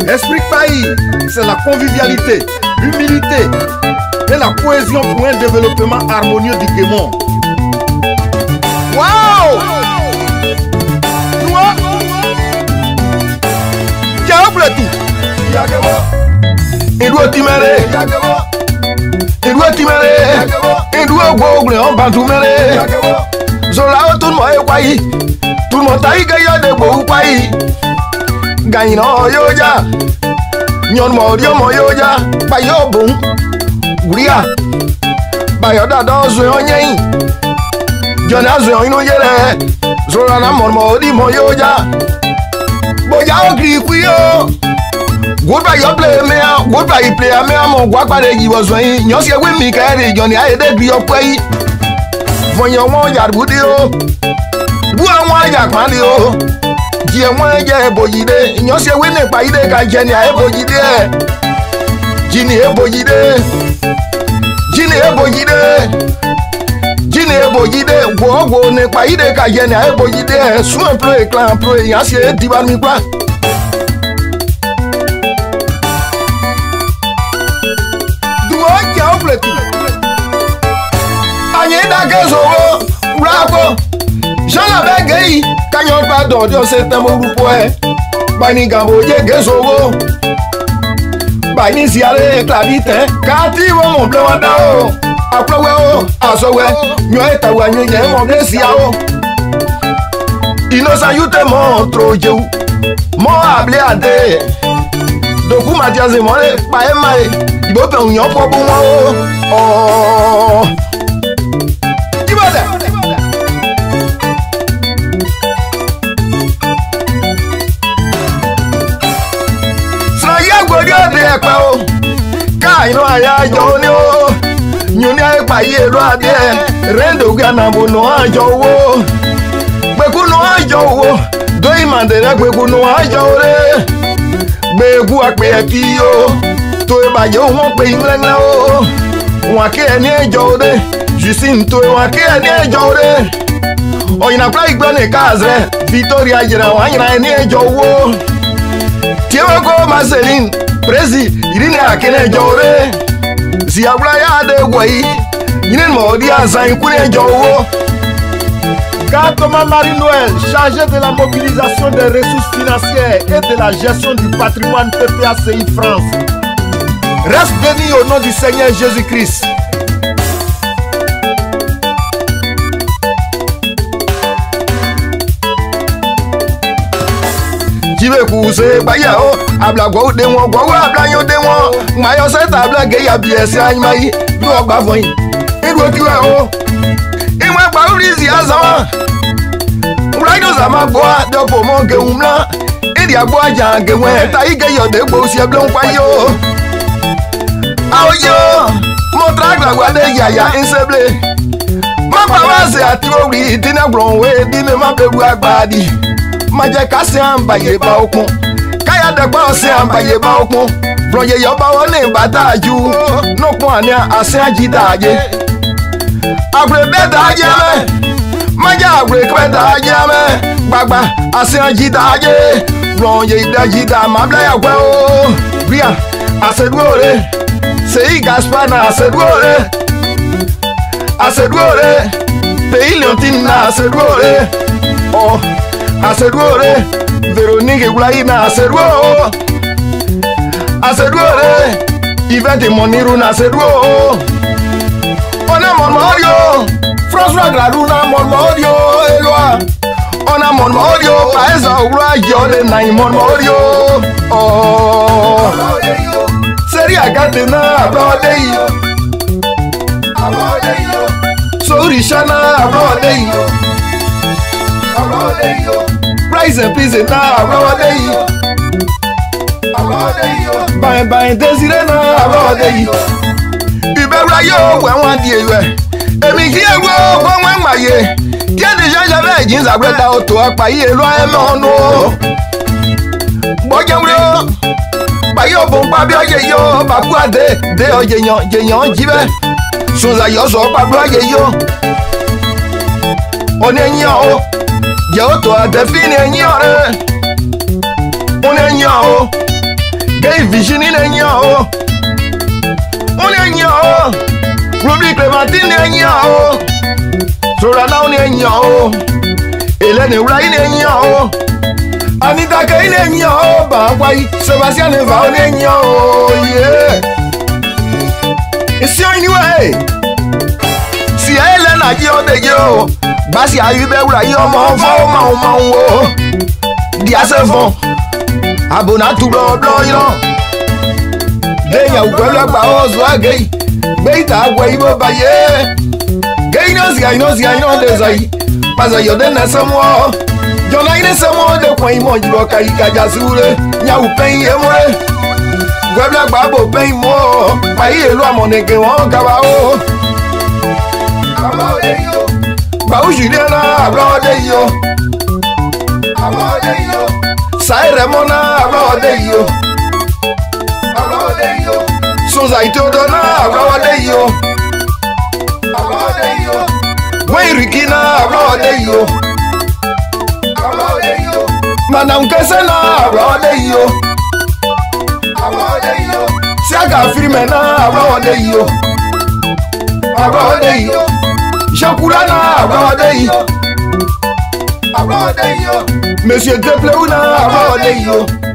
L'esprit Kpahi, c'est la convivialité, l'humilité et la cohésion pour un développement harmonieux du Guémon. Waouh! Il doit timere, il doit timere, il doit google en bantumere. Zola tout le monde est Kpahi, tout le monde a gagné de beau Kpahi. Gagne no yoja, nyon morio moyoja, bayo bon, uria, bayo da dozo onyen, jona zo ino yere, zola na mormodi moyoja, boya ogri kuyo. Goodbye, you play me, goodbye, you play me. I'm going to give us one. You see, we make a Johnny. I did your play. When you want your video, who I want your money. Dear one, yeah, boy, you see, we make by the guy, Jenny, I boy, there. Ginny, boy, there. Ginny, boy, there. Ginny, boy, there. Go, ne by the guy, Jenny, I boy, there. Soon play, clan, play. I see, Divan me back. Anyeda gezowo bravo jana begei kanyo pardon dio setemo rupoe bani gambo je gezowo bani siare clavite kati wo mo ble wada o aplowe o asowe nyo eta wa nyo je mo ble sia o inosa yute mo troje mo able ade doku matiaze mo le pa e mai ibo pe unyo po bu won o Kaino aya jonio nyuni ay Kpahi elo ade rendo gana bono ajo wo gbeku no ajo wo do imandere gbeku no ajo re gbegu ape epi o to e baje won pe inlenle o won ke eni ejo re jusin to e won ke eni ejo re oyina pra igbone kazre Victoria jira wan ira eni ejo wo tiewe ko Marceline Prezi, irine akene jore. Si abla ya de wei, ine modi azan kune jowo. Car Thomas Marie-Noël, chargé de la mobilisation des ressources financières et de la gestion du patrimoine PPACI France, reste béni au nom du Seigneur Jésus-Christ. Jibe kuse bayao abla gwo de won gwo abla yo de won ma yo se tabla ge ya bi ese anyi do gba fun yin edo ki wa o inwe gba urizi azan right do za ma gbo de po mo ge umla edi agbo aja ge wen ta ige yo de gbo si eble npa yo aoyo mo traga gwa de yaya inseble ma pa wa se ati ori dina gbon we dina ma beru agbadi maje ka se ambaye ba okun kaya de gba se ambaye ba okun broye yo ba won ni bataju no kun ani ase ajida aje agre beta aje me maje agre kweta aje me gbagba ase ajida aje broye idajida mabla ya gwa o bia aseduore sei gaspar na aseduore pays leontine na aseduore oh aseduore Véronique Egoulaï na aseduore Yvette Moniru na aseduore on a mon Mario François Gradou na mon Mario Eloi on a mon Mario Paesa Oula Yole na mon Mario oh Seri Agate na ablode Sorisha na ablode Rise and peace na ablode Bye Desire na ablode Ibera yo we wan die we Emi ki ewo wan maye Ki deja jave jin zabreta oto Kpahi elo emono Bojemro Bayo bon pa bi oye yo babu ade de oye yan jibe Sunza yo so pa bi oye yo Onenyan o je oto ade fini enyan re Onenyan o Gay Virginie Nagno. On est gno. Ruby Clémentine Nagno. Sorana on est gno. Hélène Ray Nagno. Anita Kay Nagno. Bawai Sébastien Neva on est gno. Yeah. Et si on y va, si Hélène a dit on est gno. Basi ayube ura yo mo fa o dia se fon abona tu blo yo de nya u kwela gba o zo agei be ita agwa ibo baye gei no si de zai paza yo de na samo yo na ine samo de kwa imo jibo kai ka jasure nya u pen ye mo gwebla gba bo pen mo pa yi elu amonege won ka ba o de yo Baou Juliana, ablode yo. Ablode yo. Saire mona, ablode yo. Ablode yo. Sozaito dona, ablode yo. Ablode yo. Wei Rikina, ablode yo. Ablode yo. Manam Kesena, ablode yo. Ablode yo. Siaga Firmena, ablode yo. Ablode yo. Jean-Coulana, Monsieur Debahou,